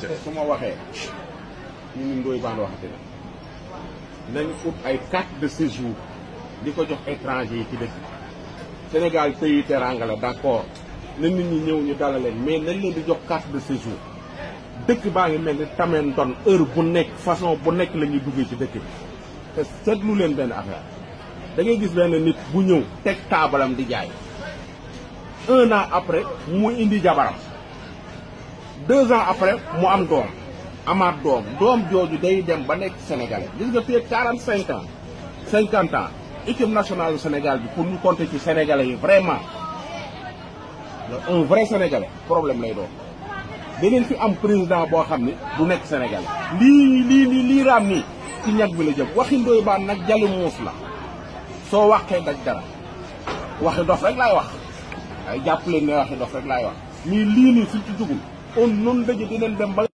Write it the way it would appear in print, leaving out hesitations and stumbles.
su ma waxee ñu ngi Ndoye BANE waxati na nañ ut ay carte de séjour di ko jox étranger yi ci dëkk Sénégal pays teranga la d'accord na nit ñi ñëw ñu dala leen mais nañ leen di jox carte de séjour dëkk baa ngi mel ni tameen don heure bu nekk façon bu nekk la ñuy duggee ci dëkk bi te seetlu leen benn affaire da ngay gis benn nit bu ñëw teg taabalam di jaay 1 an après mu indi jabaram 2 ans après mu am doom amaat doom jooju day dem ba nekk sénégalais gis nga fii 45 ans 50 ans équipe nationale du Sénégal bi pour ñu compter ci sénégalais yi vraiment un vrai sénégalais problème lay doon da ngeen fi am président boo xam ne du nekk sénégalais lii raam nii ci ñag bi la jëm waxi Ndoye BANE nag jali muus la soo waxee daj dara waxi dof rek laay wax ay jàpp leen ne waxi dof rek laay wax mais lii nii suñ ci dugul on noonu daje dinañ dem ba